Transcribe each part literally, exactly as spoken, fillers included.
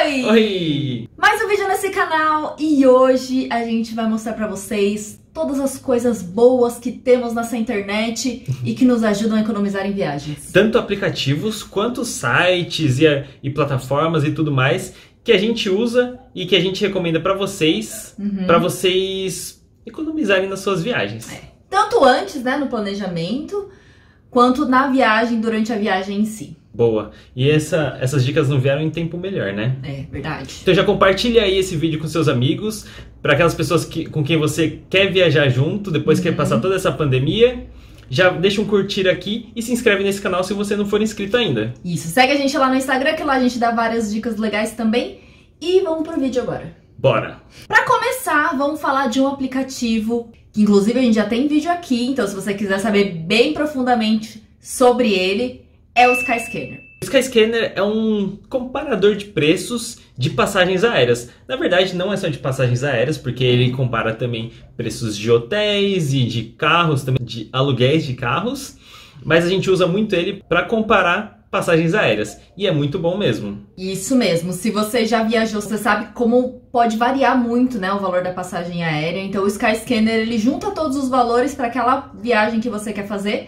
Oi! Oi! Mais um vídeo nesse canal e hoje a gente vai mostrar pra vocês todas as coisas boas que temos nessa internet e que nos ajudam a economizar em viagens. Tanto aplicativos quanto sites e, e plataformas e tudo mais que a gente usa e que a gente recomenda pra vocês, Uhum. pra vocês economizarem nas suas viagens. É. Tanto antes, né, no planejamento, quanto na viagem, durante a viagem em si. Boa. E essa, essas dicas não vieram em tempo melhor, né? É, verdade. Então já compartilha aí esse vídeo com seus amigos, para aquelas pessoas que, com quem você quer viajar junto, depois Uhum. que passar toda essa pandemia. Já deixa um curtir aqui e se inscreve nesse canal se você não for inscrito ainda. Isso, segue a gente lá no Instagram, que lá a gente dá várias dicas legais também. E vamos pro vídeo agora. Bora! Pra começar, vamos falar de um aplicativo que inclusive a gente já tem vídeo aqui, então se você quiser saber bem profundamente sobre ele, é o Skyscanner. O Skyscanner é um comparador de preços de passagens aéreas. Na verdade, não é só de passagens aéreas, porque ele compara também preços de hotéis e de carros, também de aluguéis de carros. Mas a gente usa muito ele para comparar passagens aéreas. E é muito bom mesmo. Isso mesmo. Se você já viajou, você sabe como pode variar muito, né, o valor da passagem aérea. Então o Skyscanner, ele junta todos os valores para aquela viagem que você quer fazer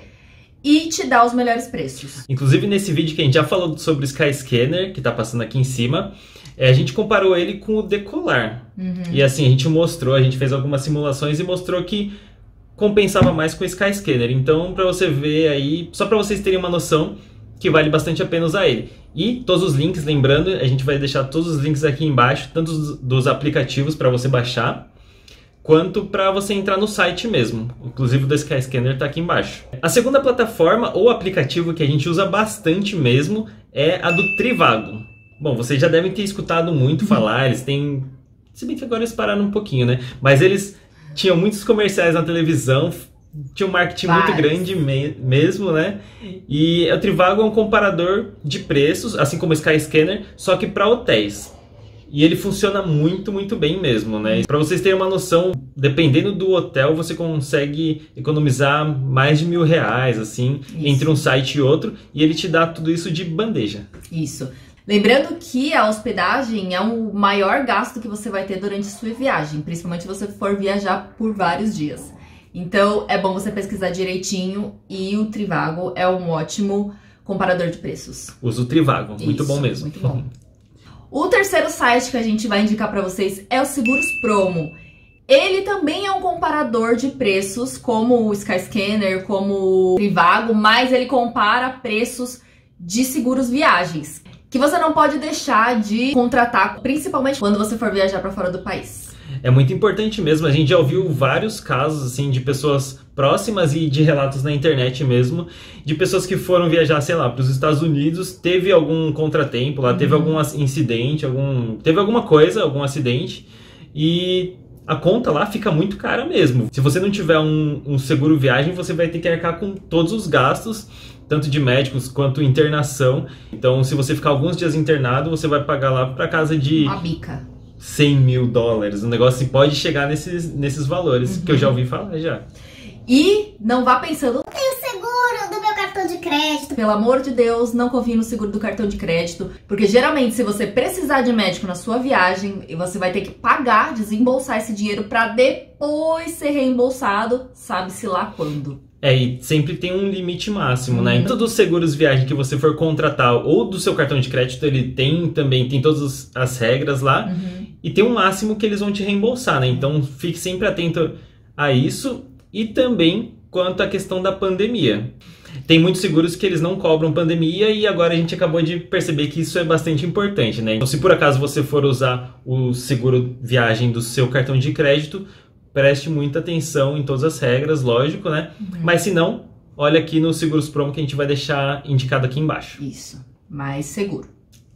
e te dá os melhores preços. Inclusive nesse vídeo que a gente já falou sobre o Skyscanner, que tá passando aqui em cima, é, a gente comparou ele com o Decolar. Uhum. E assim, a gente mostrou, a gente fez algumas simulações e mostrou que compensava mais com o Skyscanner. Então, para você ver aí, só para vocês terem uma noção que vale bastante a pena usar ele. E todos os links, lembrando, a gente vai deixar todos os links aqui embaixo, tanto dos, dos aplicativos para você baixar, quanto para você entrar no site mesmo. Inclusive o do Skyscanner está aqui embaixo. A segunda plataforma ou aplicativo que a gente usa bastante mesmo é a do Trivago. Bom, vocês já devem ter escutado muito falar, eles têm... Se bem que agora eles pararam um pouquinho, né? Mas eles tinham muitos comerciais na televisão, tinha um marketing Vários. muito grande me mesmo, né? E o Trivago é um comparador de preços, assim como o Skyscanner, só que para hotéis. E ele funciona muito, muito bem mesmo, né? Para vocês terem uma noção, dependendo do hotel, você consegue economizar mais de mil reais, assim, Isso. entre um site e outro, e ele te dá tudo isso de bandeja. Isso. Lembrando que a hospedagem é o maior gasto que você vai ter durante a sua viagem, principalmente se você for viajar por vários dias. Então é bom você pesquisar direitinho e o Trivago é um ótimo comparador de preços. Usa o Trivago, muito Isso, bom mesmo. Muito bom. O terceiro site que a gente vai indicar para vocês é o Seguros Promo. Ele também é um comparador de preços, como o Skyscanner, como o Trivago, mas ele compara preços de seguros viagens, que você não pode deixar de contratar, principalmente quando você for viajar para fora do país. É muito importante mesmo, a gente já ouviu vários casos assim de pessoas próximas e de relatos na internet mesmo, de pessoas que foram viajar, sei lá, para os Estados Unidos, teve algum contratempo lá, uhum. teve algum incidente, algum, teve alguma coisa, algum acidente, e a conta lá fica muito cara mesmo. Se você não tiver um, um seguro viagem, você vai ter que arcar com todos os gastos, tanto de médicos quanto internação. Então, se você ficar alguns dias internado, você vai pagar lá para casa de... Uma bica. cem mil dólares. O negócio assim, pode chegar nesses, nesses valores, uhum. que eu já ouvi falar já. E não vá pensando... Tem o seguro do meu cartão de crédito. Pelo amor de Deus, não confie no seguro do cartão de crédito, porque geralmente se você precisar de médico na sua viagem, você vai ter que pagar, desembolsar esse dinheiro para depois ser reembolsado, sabe-se lá quando. É, e sempre tem um limite máximo, uhum. né? Em todos os seguros viagem que você for contratar ou do seu cartão de crédito, ele tem também, tem todas as regras lá, uhum. e tem um máximo que eles vão te reembolsar, né? Então fique sempre atento a isso e também quanto à questão da pandemia. Tem muitos seguros que eles não cobram pandemia e agora a gente acabou de perceber que isso é bastante importante, né? Então se por acaso você for usar o seguro viagem do seu cartão de crédito, preste muita atenção em todas as regras, lógico, né? Uhum. Mas se não, olha aqui no Seguros Promo que a gente vai deixar indicado aqui embaixo. Isso, mais seguro,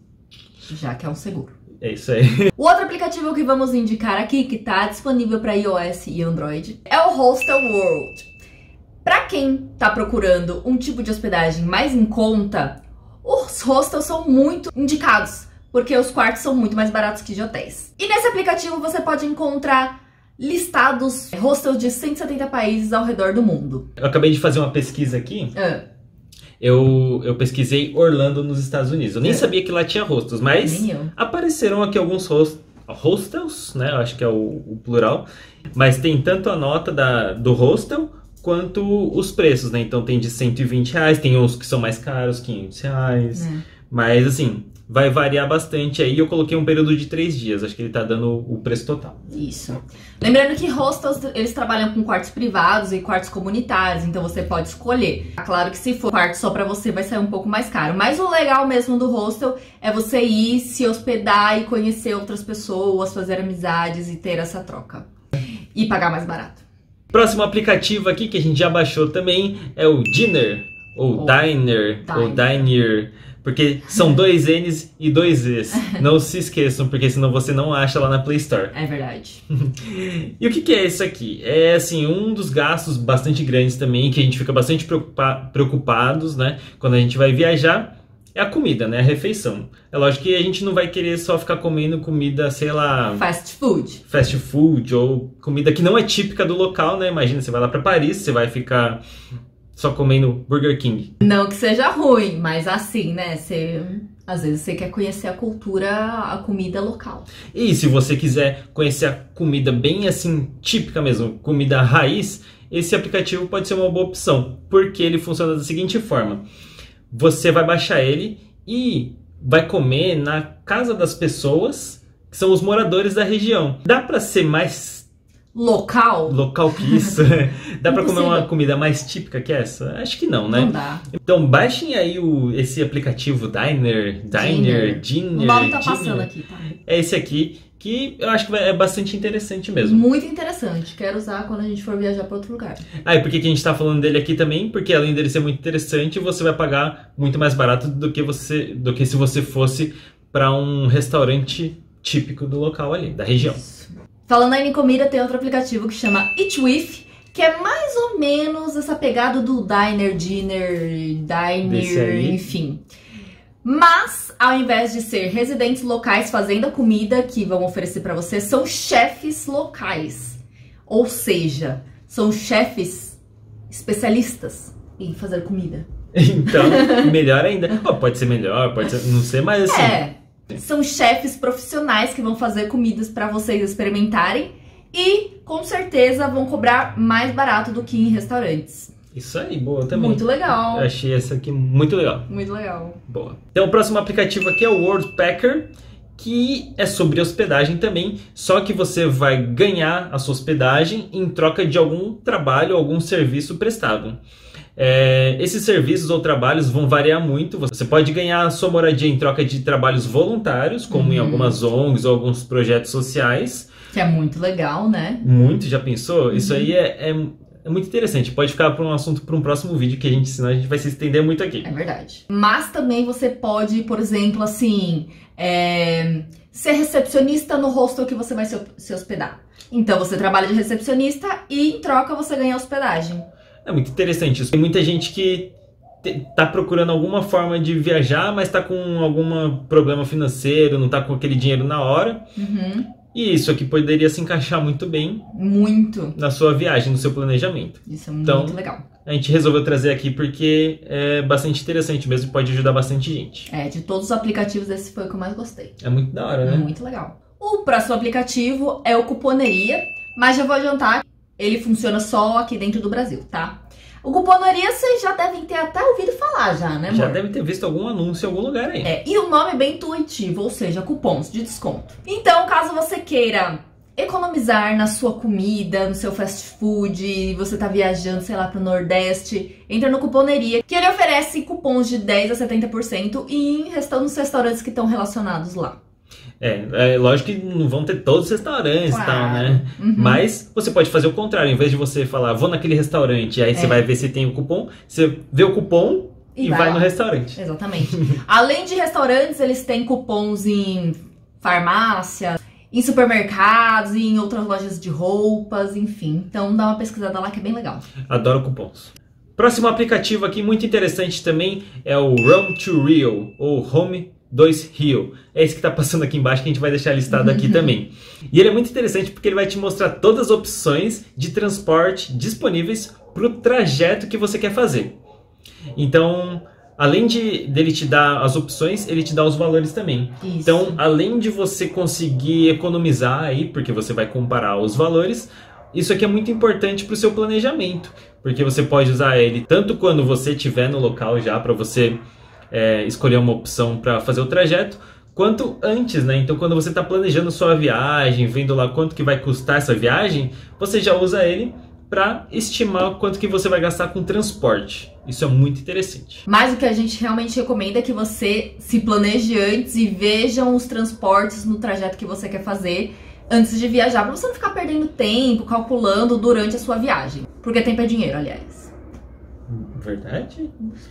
já que é um seguro. É isso aí. O outro aplicativo que vamos indicar aqui, que está disponível para iOS e Android, é o Hostel World. Para quem está procurando um tipo de hospedagem mais em conta, os hostels são muito indicados, porque os quartos são muito mais baratos que de hotéis. E nesse aplicativo você pode encontrar listados hostels de cento e setenta países ao redor do mundo. Eu acabei de fazer uma pesquisa aqui. Ah. Eu, eu pesquisei Orlando nos Estados Unidos. Eu nem É. sabia que lá tinha hostels, mas Nem eu. apareceram aqui alguns host, hostels, né? Eu acho que é o, o plural. Mas tem tanto a nota da, do hostel quanto os preços, né? Então tem de cento e vinte reais, tem uns que são mais caros, quinhentos reais. É. Mas assim, vai variar bastante aí. Eu coloquei um período de três dias, acho que ele tá dando o preço total. Isso. Lembrando que hostels, eles trabalham com quartos privados e quartos comunitários, então você pode escolher. Claro que se for quarto só pra você vai sair um pouco mais caro, mas o legal mesmo do hostel é você ir, se hospedar e conhecer outras pessoas, fazer amizades e ter essa troca. E pagar mais barato. Próximo aplicativo aqui que a gente já baixou também é o Dinner, ou Ou Diner, Diner. ou Diner, porque são dois N's e dois E's. Não se esqueçam, porque senão você não acha lá na Play Store. É verdade. E o que, que é isso aqui? É assim, um dos gastos bastante grandes também, que a gente fica bastante preocupa preocupados, né? Quando a gente vai viajar, é a comida, né? A refeição. É lógico que a gente não vai querer só ficar comendo comida, sei lá, Fast food. fast food ou comida que não é típica do local, né? Imagina, você vai lá pra Paris, você vai ficar só comendo Burger King. Não que seja ruim, mas assim, né? Você, às vezes você quer conhecer a cultura, a comida local. E se você quiser conhecer a comida bem assim, típica mesmo, comida raiz, esse aplicativo pode ser uma boa opção, porque ele funciona da seguinte forma. Você vai baixar ele e vai comer na casa das pessoas que são os moradores da região. Dá pra ser mais Local? local que isso? Dá pra comer uma Impossível. comida mais típica que essa? Acho que não, né? Não dá. Então baixem aí o, esse aplicativo Diner, Diner, Dinner, O nome tá Dinner. passando aqui, tá? É esse aqui, que eu acho que é bastante interessante mesmo. Muito interessante. Quero usar quando a gente for viajar pra outro lugar. Ah, e por que que a gente tá falando dele aqui também? Porque além dele ser muito interessante, você vai pagar muito mais barato do que, você, do que se você fosse para um restaurante típico do local ali, da região. Falando aí em comida, tem outro aplicativo que chama Eat With, que é mais ou menos essa pegada do Diner, Dinner, Desse Diner, aí. enfim. Mas, ao invés de ser residentes locais fazendo a comida que vão oferecer pra você, são chefes locais. Ou seja, são chefes especialistas em fazer comida. Então, melhor ainda. Oh, pode ser melhor, pode ser, não sei, mas assim... É, são chefes profissionais que vão fazer comidas pra vocês experimentarem e, com certeza, vão cobrar mais barato do que em restaurantes. Isso aí, boa também. Muito legal. Eu achei essa aqui muito legal. Muito legal. Boa. Então, o próximo aplicativo aqui é o Worldpacker, que é sobre hospedagem também, só que você vai ganhar a sua hospedagem em troca de algum trabalho, algum serviço prestado. É, esses serviços ou trabalhos vão variar muito. Você pode ganhar a sua moradia em troca de trabalhos voluntários, como Uhum. em algumas O N Gs ou alguns projetos sociais. Que é muito legal, né? Muito, já pensou? Uhum. Isso aí é, é, é muito interessante. Pode ficar para um assunto para um próximo vídeo que a gente, senão a gente vai se estender muito aqui. É verdade. Mas também você pode, por exemplo, assim, é, ser recepcionista no hostel que você vai se, se hospedar. Então você trabalha de recepcionista e em troca você ganha hospedagem. É muito interessante isso. Tem muita gente que te- tá procurando alguma forma de viajar, mas tá com algum problema financeiro, não tá com aquele dinheiro na hora. Uhum. E isso aqui poderia se encaixar muito bem Muito. na sua viagem, no seu planejamento. Isso é Então- muito legal. A gente resolveu trazer aqui porque é bastante interessante mesmo e pode ajudar bastante gente. É, de todos os aplicativos, esse foi o que eu mais gostei. É muito da hora, né? Muito legal. O próximo aplicativo é o Cuponeria, mas já vou adiantar, ele funciona só aqui dentro do Brasil, tá? O Cuponeria vocês já devem ter até ouvido falar já, né, amor? Já deve ter visto algum anúncio em algum lugar aí. É, e o nome é bem intuitivo, ou seja, cupons de desconto. Então, caso você queira economizar na sua comida, no seu fast food, e você tá viajando, sei lá, pro Nordeste, entra no Cuponeria, que ele oferece cupons de dez a setenta por cento em resta- nos restaurantes que estão relacionados lá. É, é lógico que não vão ter todos os restaurantes e tal, Claro. né? Uhum. Mas você pode fazer o contrário, em vez de você falar, vou naquele restaurante, aí você É. vai ver se tem o cupom, você vê o cupom e, E vai, vai no lá. restaurante. Exatamente. Além de restaurantes, eles têm cupons em farmácia, em supermercados, e em outras lojas de roupas, enfim. Então dá uma pesquisada lá que é bem legal. Adoro cupons. Próximo aplicativo aqui, muito interessante também, é o Roam to Rio, ou Home dois Rio. É esse que está passando aqui embaixo, que a gente vai deixar listado aqui também. E ele é muito interessante porque ele vai te mostrar todas as opções de transporte disponíveis para o trajeto que você quer fazer. Então, além de dele te dar as opções, ele te dá os valores também. Isso. Então, além de você conseguir economizar aí, porque você vai comparar os valores, isso aqui é muito importante para o seu planejamento, porque você pode usar ele tanto quando você estiver no local já para você é, escolher uma opção para fazer o trajeto, quanto antes, né? Então, quando você está planejando sua viagem, vendo lá quanto que vai custar essa viagem, você já usa ele para estimar quanto que você vai gastar com transporte. Isso é muito interessante. Mas o que a gente realmente recomenda é que você se planeje antes e vejam os transportes no trajeto que você quer fazer antes de viajar, para você não ficar perdendo tempo, calculando durante a sua viagem. Porque tempo é dinheiro, aliás. Verdade?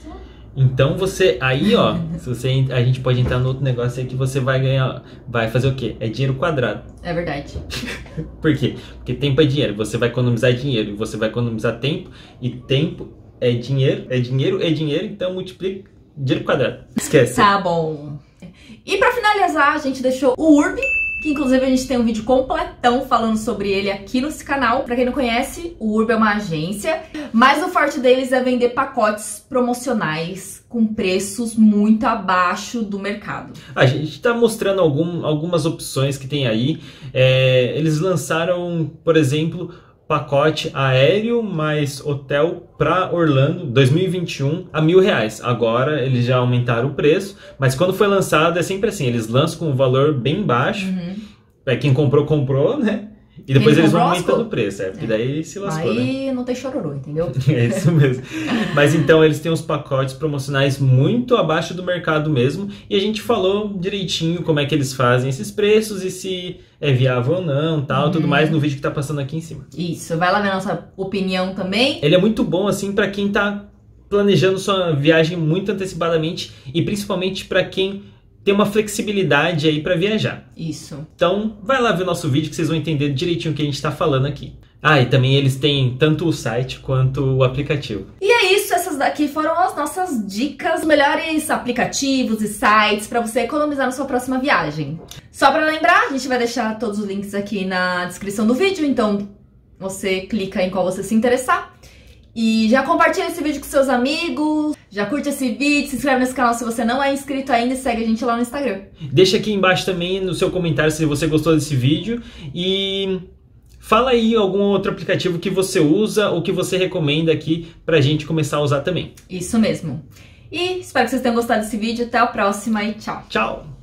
Então você, aí ó, se você, a gente pode entrar no outro negócio aí que você vai ganhar, vai fazer o quê? É dinheiro quadrado. É verdade. Por quê? Porque tempo é dinheiro, você vai economizar dinheiro, você vai economizar tempo, e tempo é dinheiro, é dinheiro, é dinheiro, então multiplica dinheiro quadrado. Esquece. Tá bom. E pra finalizar, a gente deixou o Urb, que inclusive a gente tem um vídeo completão falando sobre ele aqui no canal. Pra quem não conhece, o Urb é uma agência, mas o forte deles é vender pacotes promocionais com preços muito abaixo do mercado. A gente tá mostrando algum, algumas opções que tem aí. É, eles lançaram, por exemplo, pacote aéreo mais hotel para Orlando dois mil e vinte e um a mil reais. Agora eles já aumentaram o preço, mas quando foi lançado é sempre assim, eles lançam com um valor bem baixo. Uhum. É, quem comprou, comprou, né? E depois Quem eles vão comprou, aumentando o preço, é, porque daí se lascou, aí né? não tem chororô, entendeu? É isso mesmo. Mas então eles têm uns pacotes promocionais muito abaixo do mercado mesmo, e a gente falou direitinho como é que eles fazem esses preços e se é viável ou não, tal, uhum. tudo mais no vídeo que tá passando aqui em cima. Isso, vai lá ver a nossa opinião também. Ele é muito bom assim para quem tá planejando sua viagem muito antecipadamente e principalmente para quem tem uma flexibilidade aí para viajar. Isso. Então, vai lá ver o nosso vídeo que vocês vão entender direitinho o que a gente está falando aqui. Ah, e também eles têm tanto o site quanto o aplicativo. E é isso, essas daqui foram as nossas dicas, melhores aplicativos e sites para você economizar na sua próxima viagem. Só para lembrar, a gente vai deixar todos os links aqui na descrição do vídeo, então você clica em qual você se interessar. E já compartilha esse vídeo com seus amigos, já curte esse vídeo, se inscreve nesse canal se você não é inscrito ainda e segue a gente lá no Instagram. Deixa aqui embaixo também no seu comentário se você gostou desse vídeo e fala aí algum outro aplicativo que você usa ou que você recomenda aqui pra gente começar a usar também. Isso mesmo. E espero que vocês tenham gostado desse vídeo, até a próxima e tchau. Tchau!